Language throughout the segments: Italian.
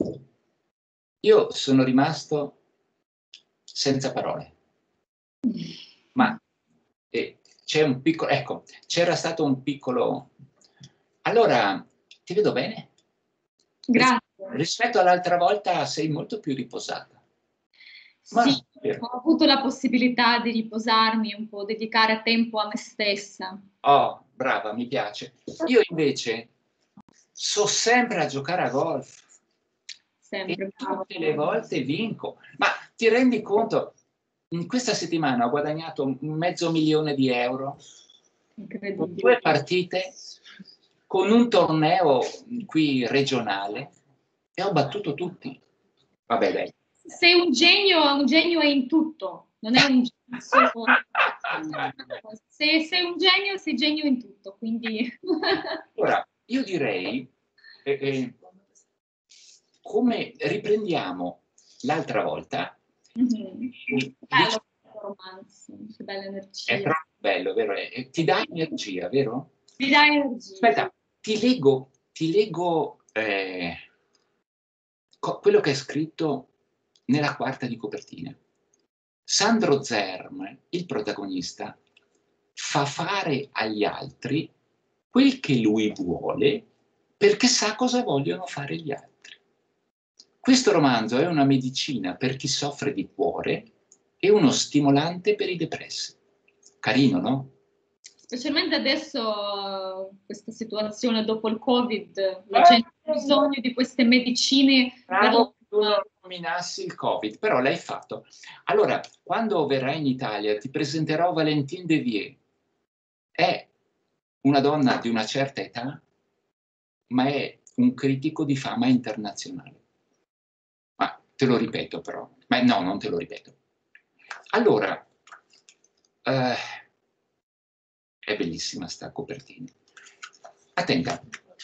Io sono rimasto senza parole. Ma c'è un piccolo, ecco, c'era stato un piccolo. Allora, ti vedo bene? Grazie. Rispetto all'altra volta sei molto più riposata. Sì, ho avuto la possibilità di riposarmi un po', dedicare tempo a me stessa. Oh, brava, mi piace. Io invece so sempre a giocare a golf. Sempre. E tutte le volte vinco. Ma ti rendi conto? In questa settimana ho guadagnato €500.000 con 2 partite, con un torneo qui regionale e ho battuto tutti. Vabbè, dai. Sei un genio è in tutto, non è un genio solo. Se sei un genio, sei genio in tutto, quindi. Ora, io direi, come riprendiamo l'altra volta, Bello romanzo, che bella energia. è troppo bello, vero? Ti dà energia, vero? Mi dà energia. Aspetta, ti leggo quello che è scritto nella quarta di copertina. Sandro Zerm, il protagonista, fa fare agli altri quel che lui vuole perché sa cosa vogliono fare gli altri. Questo romanzo è una medicina per chi soffre di cuore e uno stimolante per i depressi. Carino, no? Specialmente adesso, questa situazione dopo il Covid, la gente ha bisogno di queste medicine. Bravo che tu non nominassi il Covid, però l'hai fatto. Allora, quando verrai in Italia ti presenterò Valentine Devier. È una donna di una certa età, ma è un critico di fama internazionale. Ma te lo ripeto però. Ma no, non te lo ripeto. Allora, è bellissima sta copertina. Attenta.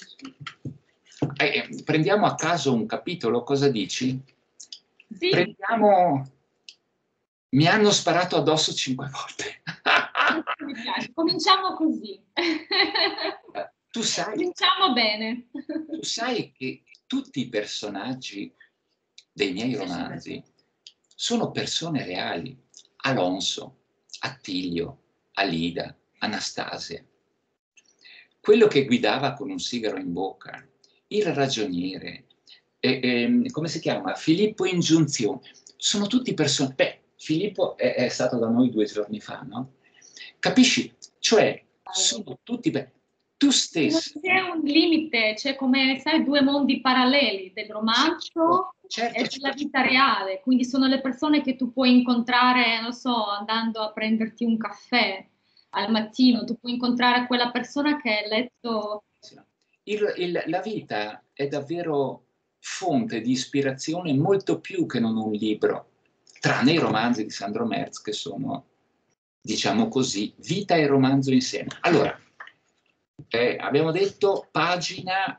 Prendiamo a caso un capitolo, cosa dici? Sì. Prendiamo. Mi hanno sparato addosso 5 volte. Mi piace. Cominciamo così. Tu sai, cominciamo bene. Tu sai che tutti i personaggi dei miei romanzi sono persone reali. Alonso, Attilio, Alida, Anastasia. Quello che guidava con un sigaro in bocca, il ragioniere, come si chiama? Filippo Ingiunzione. Sono tutti persone. Beh, Filippo è stato da noi 2 giorni fa, no? Capisci? Cioè, sono tutti. Tu stesso. Non c'è un limite, c'è come, sai, 2 mondi paralleli del romanzo e della vita reale. Quindi sono le persone che tu puoi incontrare, non so, andando a prenderti un caffè al mattino, tu puoi incontrare quella persona che hai letto. La vita è davvero fonte di ispirazione molto più che non un libro, tranne i romanzi di Sandro Merz che sono, diciamo così, vita e romanzo insieme. Allora, abbiamo detto pagina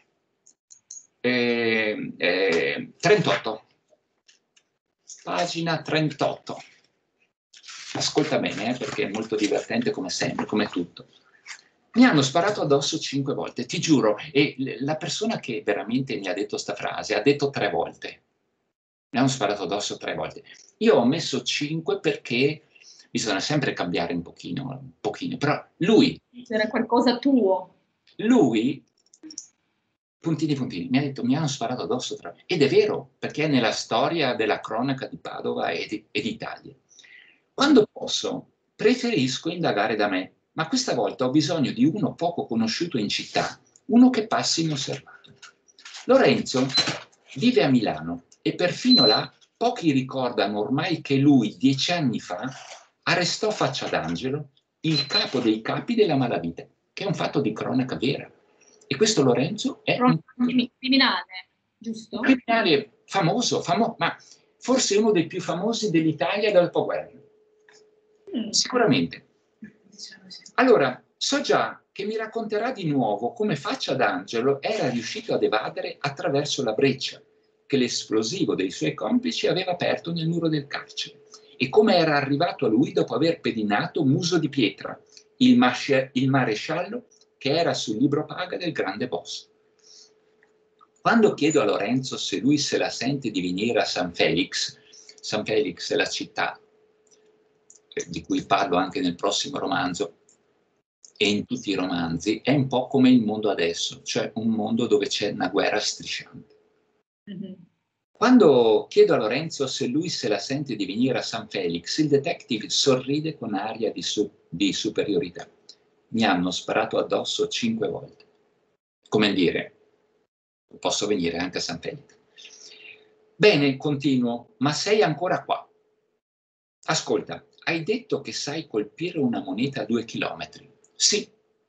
38. Pagina 38. Ascolta bene, perché è molto divertente come sempre, come tutto. Mi hanno sparato addosso 5 volte, ti giuro, e la persona che veramente mi ha detto sta frase ha detto 3 volte. Mi hanno sparato addosso 3 volte. Io ho messo 5 perché bisogna sempre cambiare un pochino, però lui... C'era qualcosa tuo. Lui, puntini, mi ha detto, mi hanno sparato addosso 3 volte. Ed è vero, perché è nella storia della cronaca di Padova e d'Italia. Quando posso, preferisco indagare da me, ma questa volta ho bisogno di uno poco conosciuto in città, uno che passi inosservato. Lorenzo vive a Milano e perfino là pochi ricordano ormai che lui 10 anni fa arrestò Faccia d'Angelo, il capo dei capi della malavita, che è un fatto di cronaca vera. E questo Lorenzo è un criminale, giusto? Un criminale famoso, ma forse uno dei più famosi dell'Italia dal dopoguerra. Sicuramente. Allora, so già che mi racconterà di nuovo come Faccia d'Angelo era riuscito ad evadere attraverso la breccia che l'esplosivo dei suoi complici aveva aperto nel muro del carcere e come era arrivato a lui dopo aver pedinato Muso di Pietra, il maresciallo che era sul libro paga del grande boss. Quando chiedo a Lorenzo se lui se la sente di venire a San Felix è la città di cui parlo anche nel prossimo romanzo e in tutti i romanzi, è un po' come il mondo adesso, cioè un mondo dove c'è una guerra strisciante. Mhm. Quando chiedo a Lorenzo se lui se la sente di venire a San Felix, il detective sorride con aria di superiorità. Mi hanno sparato addosso 5 volte. Come dire, posso venire anche a San Felix. Bene, continuo, ma sei ancora qua. Ascolta, hai detto che sai colpire una moneta a 2 chilometri. Sì.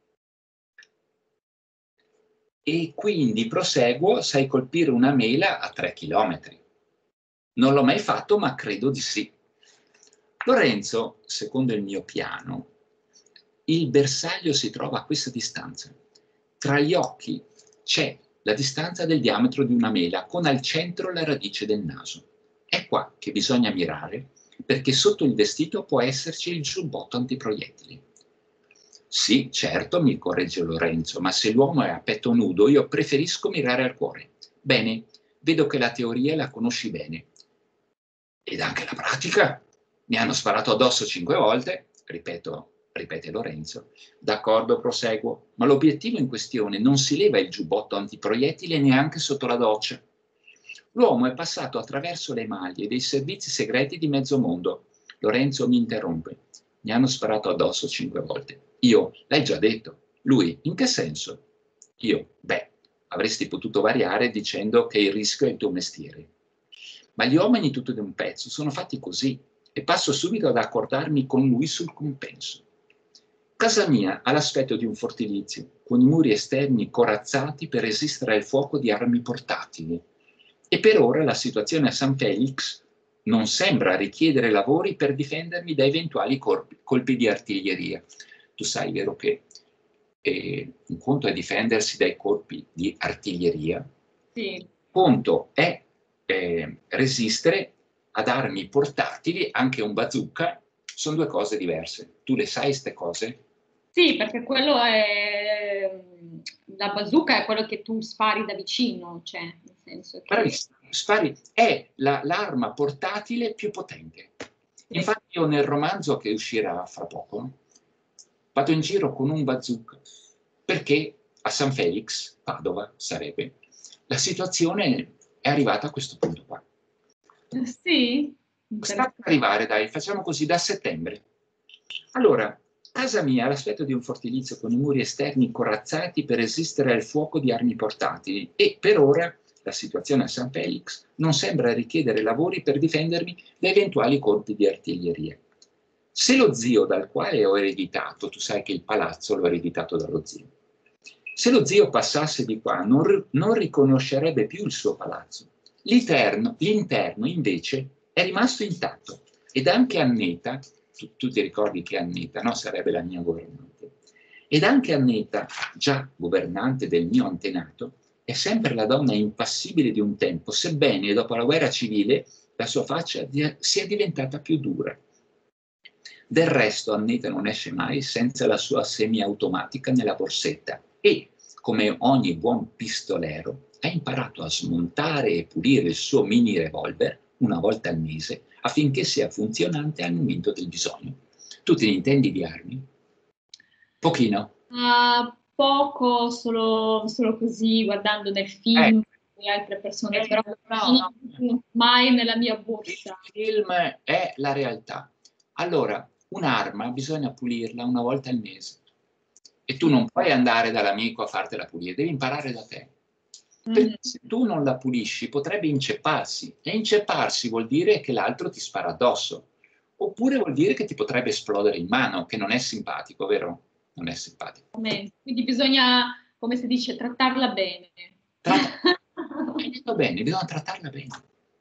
E quindi proseguo, sai colpire una mela a 3 chilometri. Non l'ho mai fatto, ma credo di sì. Lorenzo, secondo il mio piano, il bersaglio si trova a questa distanza. Tra gli occhi c'è la distanza del diametro di una mela, con al centro la radice del naso. È qua che bisogna mirare, perché sotto il vestito può esserci il giubbotto antiproiettili. Sì, certo, mi corregge Lorenzo, ma se l'uomo è a petto nudo, io preferisco mirare al cuore. Bene, vedo che la teoria la conosci bene. Ed anche la pratica? Mi hanno sparato addosso 5 volte, ripete Lorenzo. D'accordo, proseguo, ma l'obiettivo in questione non si leva il giubbotto antiproiettile neanche sotto la doccia. L'uomo è passato attraverso le maglie dei servizi segreti di mezzo mondo. Lorenzo mi interrompe. Mi hanno sparato addosso 5 volte. Io, l'hai già detto. Lui, in che senso? Io, avresti potuto variare dicendo che il rischio è il tuo mestiere. Ma gli uomini tutto d'un pezzo sono fatti così e passo subito ad accordarmi con lui sul compenso. Casa mia ha l'aspetto di un fortilizio, con i muri esterni corazzati per resistere al fuoco di armi portatili. E per ora la situazione a San Felix non sembra richiedere lavori per difendermi da eventuali colpi di artiglieria. Tu sai, vero, che un conto è difendersi dai colpi di artiglieria, sì. Conto è resistere ad armi portatili, anche un bazooka, sono 2 cose diverse. Tu le sai queste cose? Sì, perché quello è... La bazooka è quello che tu spari da vicino, cioè, nel senso che... Bravissima, spari, è l'arma portatile più potente. Sì. Infatti io nel romanzo che uscirà fra poco, vado in giro con un bazooka, perché a San Felix, Padova sarebbe, la situazione è arrivata a questo punto qua. Sì? Sta per arrivare, dai, facciamo così, da settembre. Allora, casa mia ha l'aspetto di un fortilizio con i muri esterni corazzati per resistere al fuoco di armi portatili e per ora la situazione a San Felix non sembra richiedere lavori per difendermi da eventuali colpi di artiglieria. Se lo zio dal quale ho ereditato, tu sai che il palazzo l'ho ereditato dallo zio, se lo zio passasse di qua non riconoscerebbe più il suo palazzo. L'interno invece è rimasto intatto ed anche Annetta, tu ti ricordi che Annetta, no? Sarebbe la mia governante, ed anche Annetta, già governante del mio antenato, è sempre la donna impassibile di un tempo, sebbene dopo la guerra civile la sua faccia sia diventata più dura. Del resto Annetta non esce mai senza la sua semiautomatica nella borsetta e, come ogni buon pistolero, ha imparato a smontare e pulire il suo mini revolver una volta al mese affinché sia funzionante al momento del bisogno. Tu te ne intendi di armi? Pochino? Poco, solo così, guardando nel film di altre persone, però non mai nella mia borsa. Il film è la realtà. Allora, un'arma bisogna pulirla una volta al mese. E tu non puoi andare dall'amico a fartela pulire, devi imparare da te. Perché se tu non la pulisci potrebbe incepparsi, e incepparsi vuol dire che l'altro ti spara addosso, oppure vuol dire che ti potrebbe esplodere in mano, che non è simpatico, vero? Non è simpatico. Quindi bisogna, come si dice, trattarla bene. Hai detto bene, bisogna trattarla bene.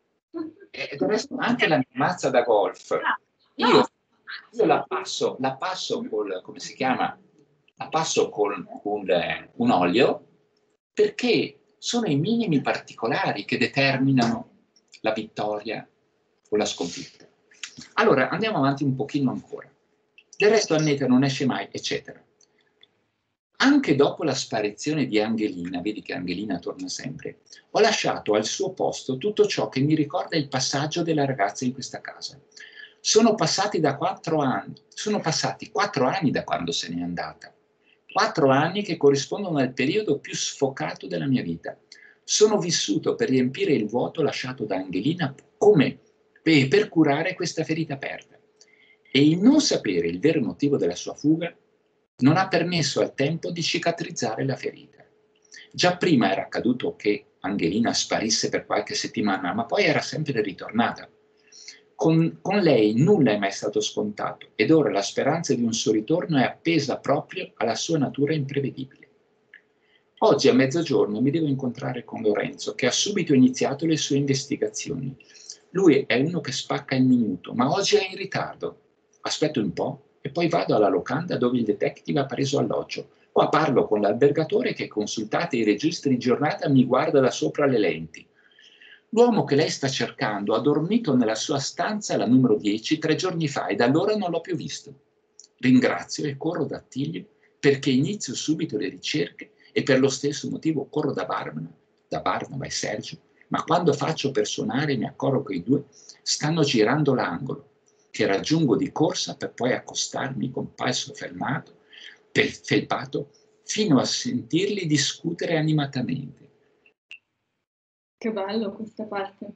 E del resto anche la mia mazza da golf, io la passo col, come si chiama? La passo con un olio, perché sono i minimi particolari che determinano la vittoria o la sconfitta. Allora, andiamo avanti un pochino ancora. Del resto Annetta non esce mai, eccetera. Anche dopo la sparizione di Angelina, vedi che Angelina torna sempre, ho lasciato al suo posto tutto ciò che mi ricorda il passaggio della ragazza in questa casa. Sono passati 4 anni da quando se n'è andata. 4 anni che corrispondono al periodo più sfocato della mia vita. Sono vissuto per riempire il vuoto lasciato da Angelina come per curare questa ferita aperta. E il non sapere il vero motivo della sua fuga non ha permesso al tempo di cicatrizzare la ferita. Già prima era accaduto che Angelina sparisse per qualche settimana, ma poi era sempre ritornata. Con lei nulla è mai stato scontato ed ora la speranza di un suo ritorno è appesa proprio alla sua natura imprevedibile. Oggi a mezzogiorno mi devo incontrare con Lorenzo, che ha subito iniziato le sue investigazioni. Lui è uno che spacca il minuto, ma oggi è in ritardo. Aspetto un po' e poi vado alla locanda dove il detective ha preso alloggio. Qua parlo con l'albergatore che, consultate i registri di giornata, mi guarda da sopra le lenti. L'uomo che lei sta cercando ha dormito nella sua stanza, la numero 10, 3 giorni fa e da allora non l'ho più visto. Ringrazio e corro da Attilio perché inizio subito le ricerche e per lo stesso motivo corro da Barnaba e Sergio, ma quando faccio per suonare mi accorgo che i due stanno girando l'angolo, che raggiungo di corsa per poi accostarmi con passo felpato fino a sentirli discutere animatamente. Che bello questa parte.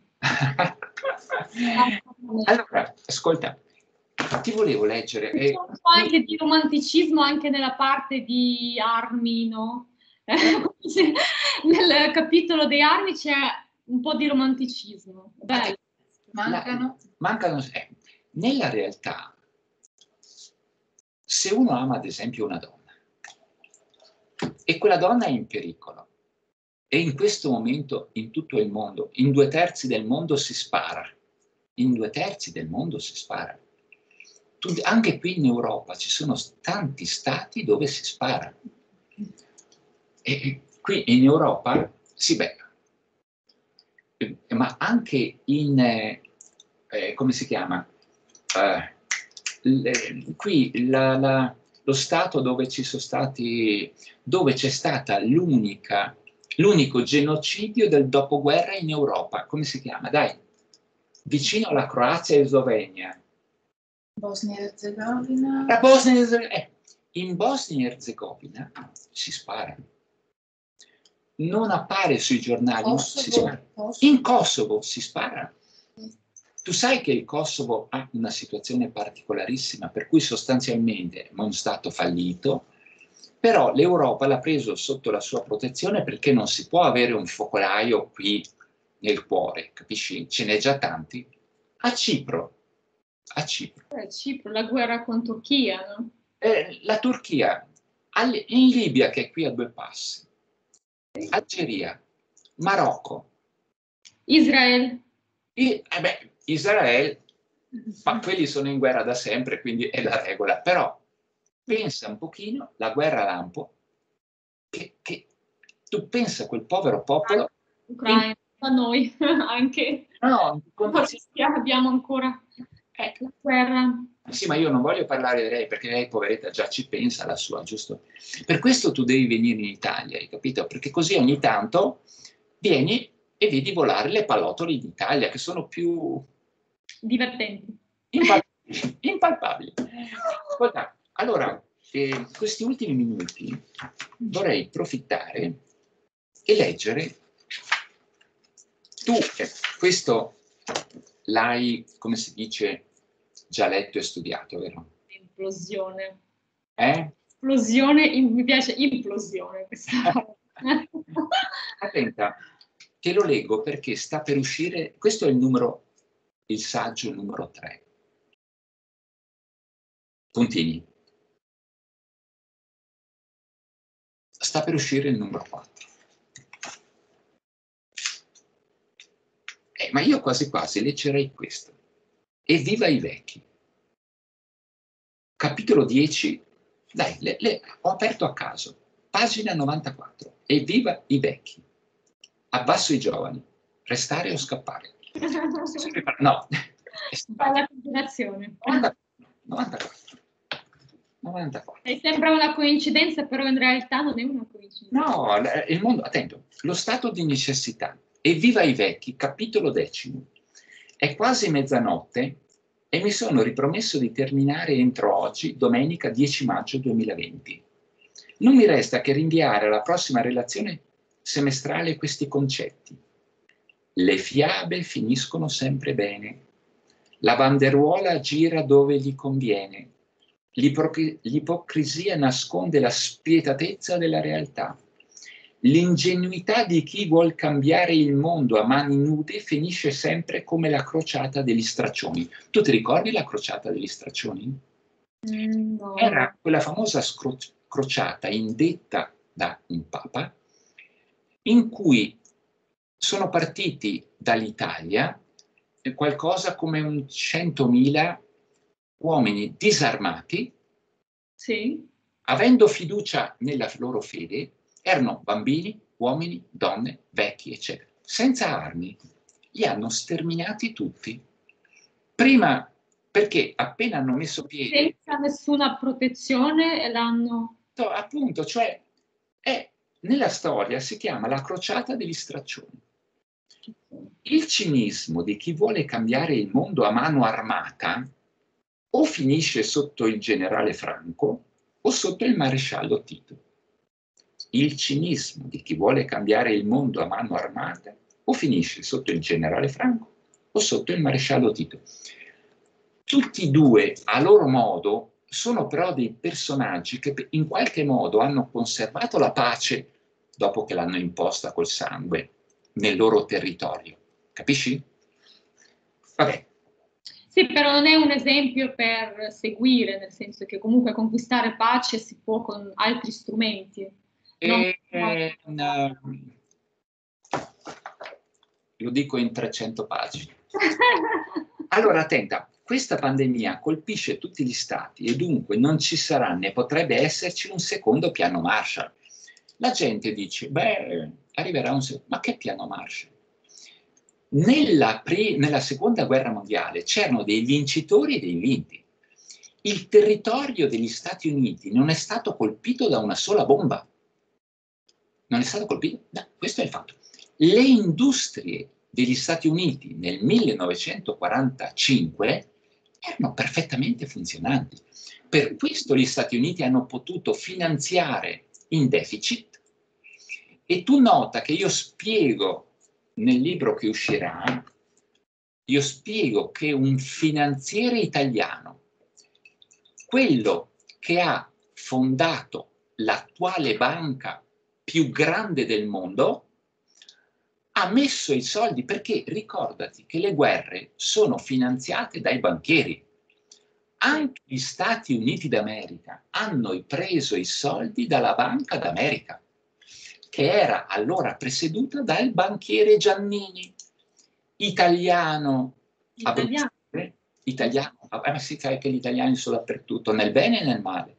Allora, ascolta, ti volevo leggere. C'è un po' anche di romanticismo anche nella parte di armi, no? Nel capitolo dei armi c'è un po' di romanticismo. Bello. Mancano. Nella realtà, se uno ama ad esempio una donna e quella donna è in pericolo e in questo momento in tutto il mondo, in 2/3 del mondo si spara, anche qui in Europa ci sono tanti stati dove si spara. E qui in Europa, sì, ma anche in, come si chiama? Qui lo stato dove ci sono stati, dove c'è stata l'unico genocidio del dopoguerra in Europa, come si chiama? Dai, vicino alla Croazia e Slovenia. Bosnia e Erzegovina. In Bosnia e Erzegovina si spara. Non appare sui giornali, si spara. In Kosovo si spara. Tu sai che il Kosovo ha una situazione particolarissima, per cui sostanzialmente è uno stato fallito, però l'Europa l'ha preso sotto la sua protezione perché non si può avere un focolaio qui nel cuore, capisci? Ce n'è già tanti. A Cipro, la guerra con Turchia, no? La Turchia, in Libia che è qui a 2 passi, Algeria, Marocco, Israele. Israele, ma quelli sono in guerra da sempre, quindi è la regola. Però pensa un pochino, la guerra lampo, che tu pensa a quel povero popolo. Ucraina, da noi anche. No, abbiamo ancora la guerra. Sì, ma io non voglio parlare di lei perché lei, poveretta, già ci pensa alla sua, giusto? Per questo tu devi venire in Italia, hai capito? Perché così ogni tanto vieni e vedi volare le pallottole d'Italia, che sono più divertenti, impalpabili. Ascolta, allora, questi ultimi minuti vorrei approfittare e leggere. Tu questo l'hai, come si dice, già letto e studiato, vero? Implosione. Esplosione, mi piace implosione questa. Attenta, te lo leggo perché sta per uscire, questo è il saggio numero 3. Puntini. Sta per uscire il numero 4. Ma io quasi quasi leggerei questo. Evviva i vecchi. Capitolo 10, dai, ho aperto a caso. Pagina 94. Evviva i vecchi. Abbasso i giovani. Restare o scappare. No. Bella combinazione. 94. 94. Sembra una coincidenza, però in realtà non è una coincidenza. No, il mondo, attento, lo stato di necessità. Evviva i vecchi, capitolo 10. È quasi mezzanotte e mi sono ripromesso di terminare entro oggi, domenica 10 maggio 2020. Non mi resta che rinviare alla prossima relazione semestrale questi concetti. Le fiabe finiscono sempre bene. La banderuola gira dove gli conviene. L'ipocrisia nasconde la spietatezza della realtà. L'ingenuità di chi vuol cambiare il mondo a mani nude finisce sempre come la crociata degli straccioni. Tu ti ricordi la crociata degli straccioni? No. Era quella famosa crociata indetta da un papa in cui sono partiti dall'Italia qualcosa come un 100.000 uomini disarmati, sì, avendo fiducia nella loro fede, erano bambini, uomini, donne, vecchi, eccetera, senza armi. Li hanno sterminati tutti. Prima, perché appena hanno messo piede... Senza nessuna protezione l'hanno... Appunto, cioè, nella storia si chiama la crociata degli straccioni. Il cinismo di chi vuole cambiare il mondo a mano armata o finisce sotto il generale Franco o sotto il maresciallo Tito. Il cinismo di chi vuole cambiare il mondo a mano armata o finisce sotto il generale Franco o sotto il maresciallo Tito. Tutti e due, a loro modo, sono però dei personaggi che in qualche modo hanno conservato la pace dopo che l'hanno imposta col sangue nel loro territorio. Capisci? Vabbè. Sì, però non è un esempio per seguire, nel senso che comunque conquistare pace si può con altri strumenti. Lo dico in 300 pagine. Allora, attenta, questa pandemia colpisce tutti gli stati e dunque non ci sarà né potrebbe esserci un secondo piano Marshall. La gente dice, beh, arriverà un secondo, ma che piano Marshall? Nella seconda guerra mondiale c'erano dei vincitori e dei vinti. Il territorio degli Stati Uniti non è stato colpito da una sola bomba. Non è stato colpito? No, questo è il fatto. Le industrie degli Stati Uniti nel 1945 erano perfettamente funzionanti. Per questo gli Stati Uniti hanno potuto finanziare in deficit. E tu nota che io spiego nel libro che uscirà, io spiego che un finanziere italiano, quello che ha fondato l'attuale banca più grande del mondo, ha messo i soldi, perché ricordati che le guerre sono finanziate dai banchieri. Anche gli Stati Uniti d'America hanno preso i soldi dalla Banca d'America, che era allora presieduta dal banchiere Giannini, italiano. Italiano, ma si sa che gli italiani sono dappertutto, nel bene e nel male.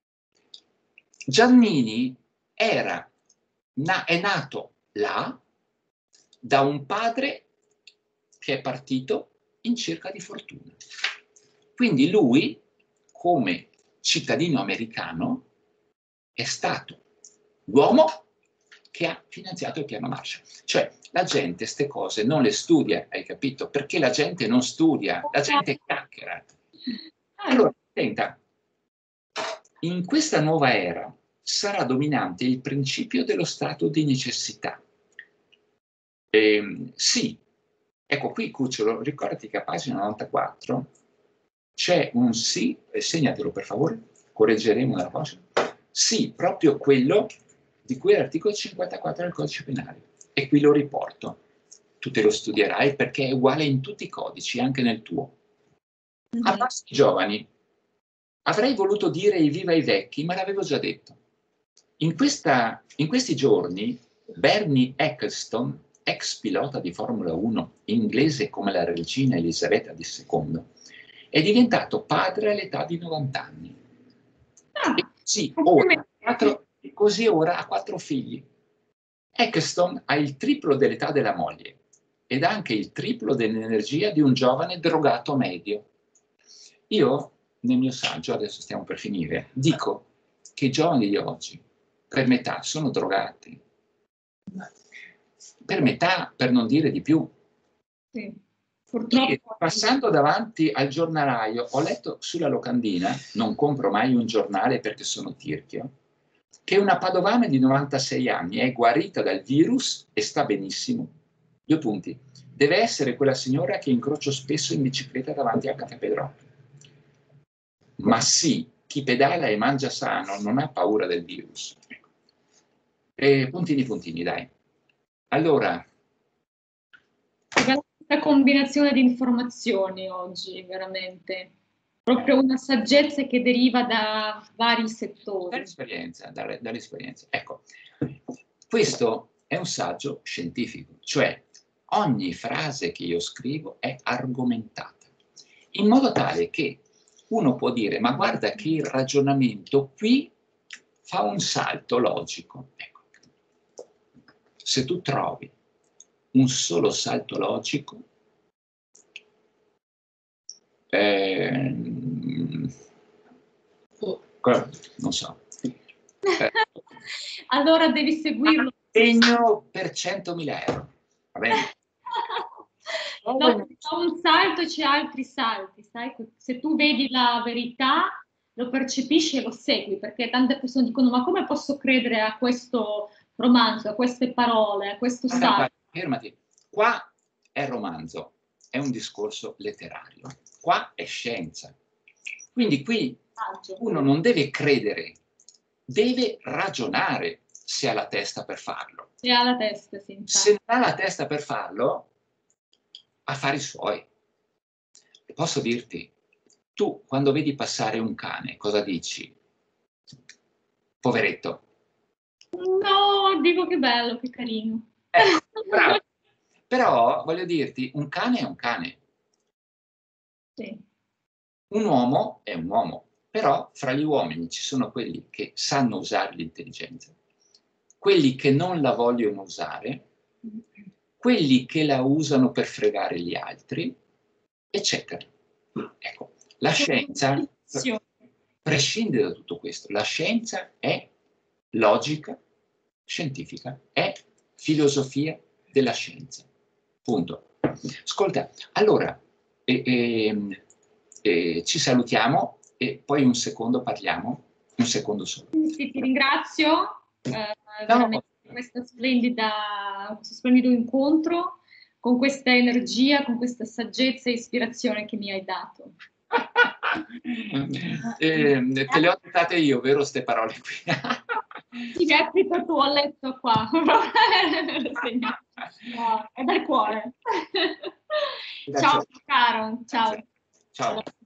Giannini è nato là da un padre che è partito in cerca di fortuna. Quindi lui, come cittadino americano, è stato l'uomo che ha finanziato il piano Marshall. Cioè, la gente queste cose non le studia, hai capito? Perché la gente non studia, la gente chiacchiera. Allora, attenta, in questa nuova era sarà dominante il principio dello stato di necessità. Sì, ecco qui Cucciolo, ricordati che a pagina 94 c'è un sì, segnatelo per favore, correggeremo la cosa. Sì, proprio quello di cui è l'articolo 54 del codice penale. E qui lo riporto. Tu te lo studierai perché è uguale in tutti i codici, anche nel tuo. Abbassi i giovani. Avrei voluto dire evviva i vecchi, ma l'avevo già detto. In questi giorni Bernie Ecclestone, ex pilota di Formula 1, inglese come la regina Elisabetta II, è diventato padre all'età di 90 anni. Così ora ha 4 figli. Ecclestone ha il triplo dell'età della moglie ed anche il triplo dell'energia di un giovane drogato medio. Io nel mio saggio, adesso stiamo per finire, dico che i giovani di oggi, per metà, sono drogati. Per metà, per non dire di più. Sì, purtroppo. E passando davanti al giornalaio, ho letto sulla locandina, non compro mai un giornale perché sono tirchio, che una padovana di 96 anni è guarita dal virus e sta benissimo. 2 punti. Deve essere quella signora che incrocio spesso in bicicletta davanti al Caffè Pedrocchi. Ma sì, chi pedala e mangia sano non ha paura del virus. E puntini, dai. Allora, questa combinazione di informazioni oggi, veramente. Proprio una saggezza che deriva da vari settori. Dall'esperienza. Ecco, questo è un saggio scientifico, cioè ogni frase che io scrivo è argomentata, in modo tale che uno può dire, ma guarda che il ragionamento qui fa un salto logico. Ecco. Se tu trovi un solo salto logico, non so. Allora devi seguirlo. Segno per 100.000 euro. Va bene? No, fa un salto e c'è altri salti, sai? Se tu vedi la verità, lo percepisci e lo segui, perché tante persone dicono, ma come posso credere a questo romanzo, a queste parole, a questo salto? Fermati. Qua è romanzo, è un discorso letterario. Qua è scienza. Quindi qui uno non deve credere, deve ragionare se ha la testa per farlo. Se ha la testa, sì. Se non ha la testa per farlo, affari suoi. E posso dirti, tu quando vedi passare un cane, cosa dici? Poveretto. No, dico che bello, che carino. Bravo. Però, voglio dirti, un cane è un cane. Sì. Un uomo è un uomo. Però fra gli uomini ci sono quelli che sanno usare l'intelligenza, quelli che non la vogliono usare, quelli che la usano per fregare gli altri, eccetera. Ecco, la scienza prescinde da tutto questo. La scienza è logica scientifica, è filosofia della scienza. Punto. Ascolta, allora, ci salutiamo e poi un secondo parliamo, un secondo solo. Sì, ti ringrazio veramente per questo splendido incontro, con questa energia, con questa saggezza e ispirazione che mi hai dato. Te le ho dettate io, vero, ste parole qui? Sì, mi hai scritto tu, ho letto qua. No, è dal cuore. Ciao caro, ciao. Ciao.